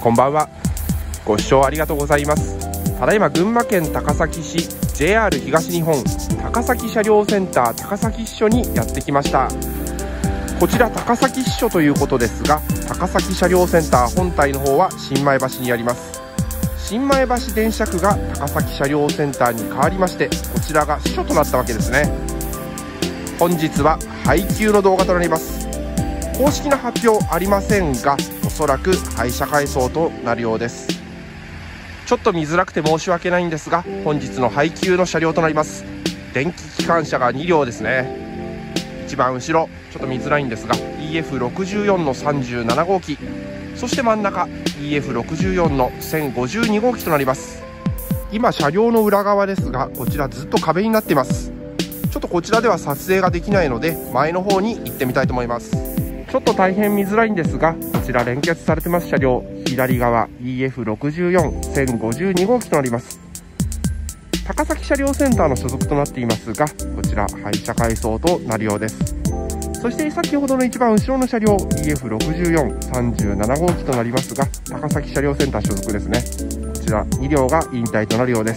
こんばんは。ご視聴ありがとうございます。ただいま群馬県高崎市 JR 東日本高崎車両センター高崎支所にやってきました。こちら高崎支所ということですが、高崎車両センター本体の方は新米橋にあります。新米橋電車区が高崎車両センターに変わりまして、こちらが支所となったわけですね。本日は配給の動画となります。公式な発表ありませんが、おそらく廃車改装となるようです。ちょっと見づらくて申し訳ないんですが、本日の配給の車両となります。電気機関車が2両ですね。一番後ろちょっと見づらいんですが EF64 の37号機、そして真ん中 EF64 の1052号機となります。今車両の裏側ですが、こちらずっと壁になっています。ちょっとこちらでは撮影ができないので、前の方に行ってみたいと思います。ちょっと大変見づらいんですが、こちら連結されてます車両、左側 EF64 1052号機となります。高崎車両センターの所属となっていますが、こちら廃車改装となるようです。そして先ほどの一番後ろの車両 EF64 37号機となりますが、高崎車両センター所属ですね。こちら2両が引退となるようです。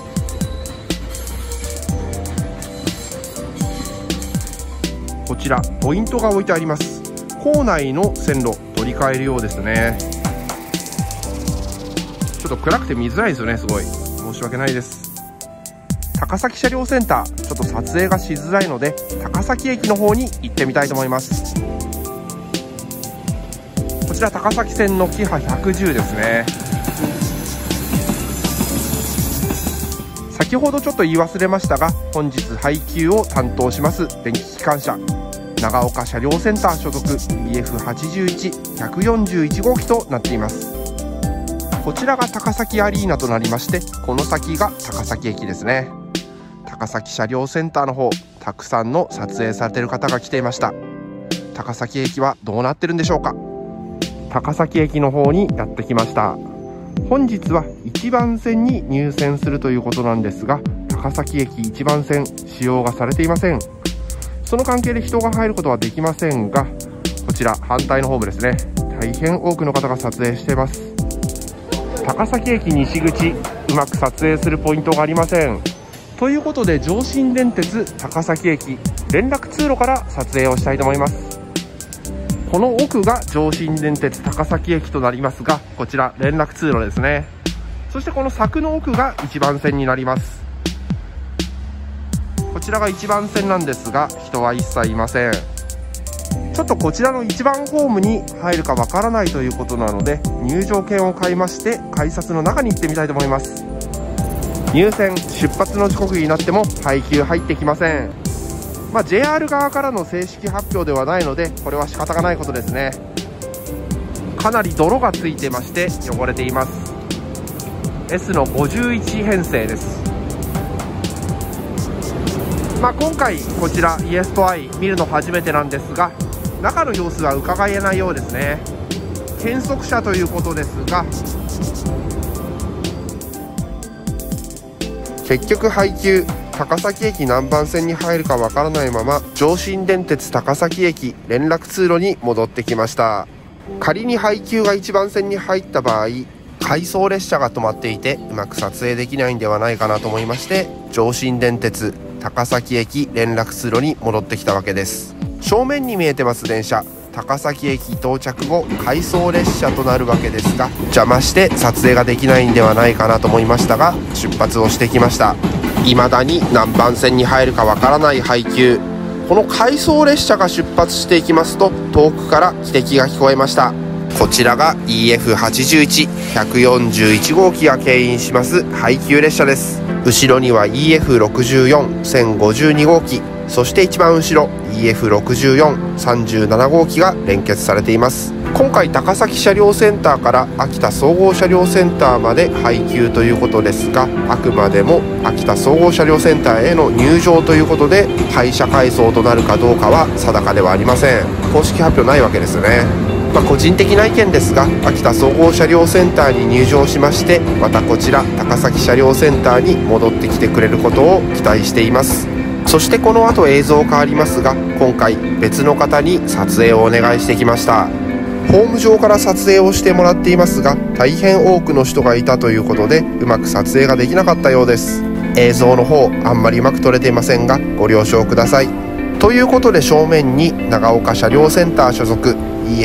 こちらポイントが置いてあります。構内の線路取り替えるようですね。ちょっと暗くて見づらいですよね。すごい申し訳ないです。高崎車両センター、ちょっと撮影がしづらいので高崎駅の方に行ってみたいと思います。こちら高崎線のキハ110ですね。先ほどちょっと言い忘れましたが、本日配給を担当します電気機関車長岡車両センター所属 EF81 141号機となっています。こちらが高崎アリーナとなりまして、この先が高崎駅ですね。高崎車両センターの方、たくさんの撮影されている方が来ていました。高崎駅はどうなってるんでしょうか。高崎駅の方にやってきました。本日は1番線に入線するということなんですが、高崎駅1番線使用がされていません。その関係で人が入ることはできませんが、こちら反対のホームですね。大変多くの方が撮影しています。高崎駅西口、うまく撮影するポイントがありません。ということで上信電鉄高崎駅連絡通路から撮影をしたいと思います。この奥が上信電鉄高崎駅となりますが、こちら連絡通路ですね。そしてこの柵の奥が1番線になります。こちらが1番線なんですが、人は一切いません。ちょっとこちらの1番ホームに入るかわからないということなので、入場券を買いまして改札の中に行ってみたいと思います。入線出発の時刻になっても配給入ってきません。JR 側からの正式発表ではないので、これは仕方がないことですね。かなり泥がついてまして汚れています。 S の51編成です。今回こちらイエストアイ見るの初めてなんですが、中の様子は伺えないようですね。検測車ということですが、結局配給高崎駅何番線に入るかわからないまま、上信電鉄高崎駅連絡通路に戻ってきました。仮に配給が1番線に入った場合、回送列車が止まっていてうまく撮影できないんではないかなと思いまして、上信電鉄高崎駅連絡通路に戻ってきたわけです。正面に見えてます電車、高崎駅到着後回送列車となるわけですが、邪魔して撮影ができないんではないかなと思いましたが、出発をしてきました。未だに何番線に入るかわからない配給。この回送列車が出発していきますと、遠くから汽笛が聞こえました。こちらが EF81 141号機が牽引します配給列車です。後ろには EF64 1052号機、そして一番後ろ EF64 37号機が連結されています。今回高崎車両センターから秋田総合車両センターまで配給ということですが、あくまでも秋田総合車両センターへの入場ということで、廃車改装となるかどうかは定かではありません。公式発表ないわけですよね。個人的な意見ですが、秋田総合車両センターに入場しまして、またこちら高崎車両センターに戻ってきてくれることを期待しています。そしてこの後映像変わりますが、今回別の方に撮影をお願いしてきました。 ホーム上から撮影をしてもらっていますが、大変多くの人がいたということでうまく撮影ができなかったようです。映像の方あんまりうまく撮れていませんがご了承ください。ということで正面に長岡車両センター所属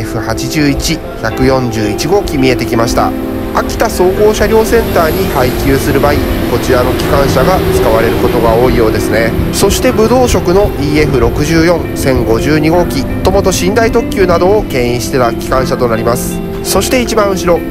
EF81141 号機見えてきました。秋田総合車両センターに配給する場合、こちらの機関車が使われることが多いようですね。そして武道色の EF641052 号機ともと寝台特急などを牽引してた機関車となります。そして一番後ろ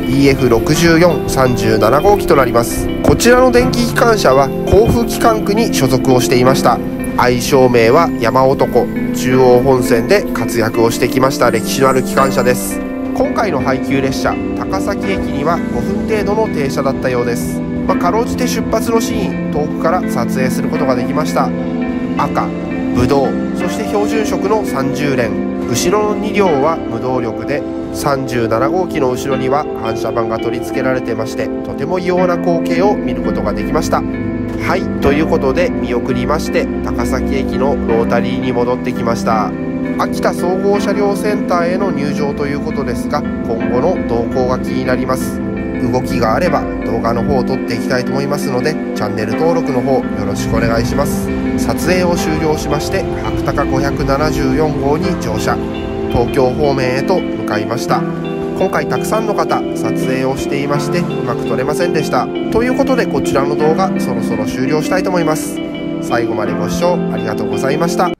EF6437 号機となります。こちらの電気機関車は甲府機関区に所属をしていました。愛称名は山男、中央本線で活躍をしてきました歴史のある機関車です。今回の配給列車高崎駅には5分程度の停車だったようです。かろうじて出発のシーン遠くから撮影することができました。赤、ブドウ、そして標準色の30連、後ろの2両は無動力で37号機の後ろには反射板が取り付けられてまして、とても異様な光景を見ることができました。はい、ということで見送りまして高崎駅のロータリーに戻ってきました。秋田総合車両センターへの入場ということですが、今後の動向が気になります。動きがあれば動画の方を撮っていきたいと思いますので、チャンネル登録の方よろしくお願いします。撮影を終了しまして白鷹574号に乗車、東京方面へと向かいました。今回たくさんの方撮影をしていましてうまく撮れませんでした。ということでこちらの動画そろそろ終了したいと思います。最後までご視聴ありがとうございました。